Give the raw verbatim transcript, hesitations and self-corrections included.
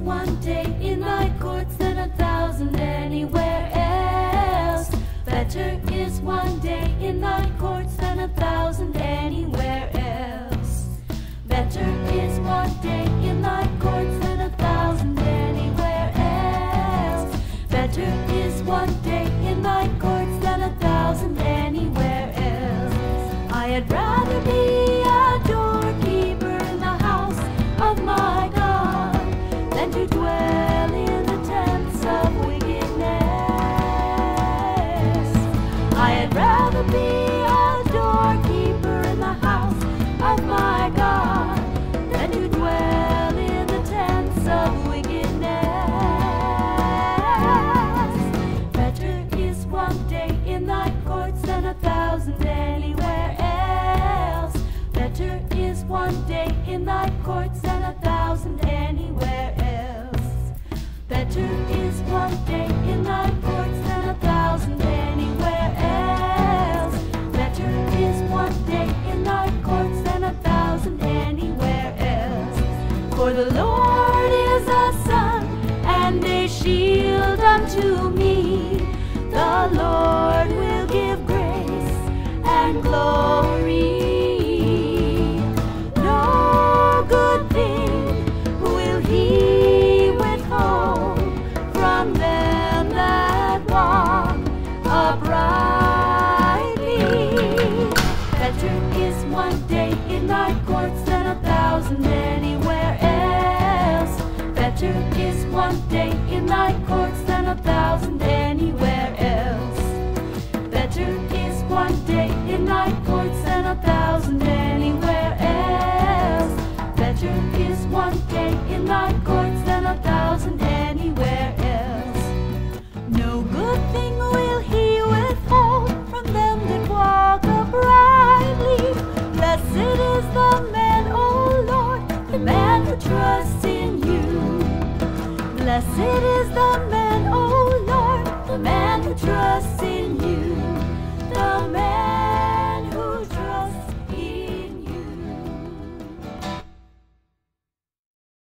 one day in thy courts than a thousand anywhere else. Better is one day in thy courts than a thousand anywhere else. Better is one day in thy courts than a thousand anywhere else. Better is one day in thy courts than a thousand anywhere else. I had rather be a doorkeeper in the house of my God than to dwell in the tents of wickedness. I had rather be a doorkeeper in the house of my God than to dwell in the tents of wickedness. Better is one day in thy courts than a thousand anywhere else. Better is one day in thy courts than a thousand anywhere else. Better is one day in thy courts than a thousand anywhere else. Better is one day in thy courts than a thousand anywhere else. For the Lord is a sun and a shield unto me. The Lord will give grace and glory. No good thing will he withhold from them that walk uprightly. Better is one day in thy courts than a thousand anywhere else. Better is one day in thy courts than a thousand anywhere else. Better is one day in thy courts than a thousand anywhere else. Better is one day in thy courts than a thousand anywhere else. No good thing will he withhold from them that walk uprightly. Blessed is the man, O Lord, the man who trusts in you. Blessed is the man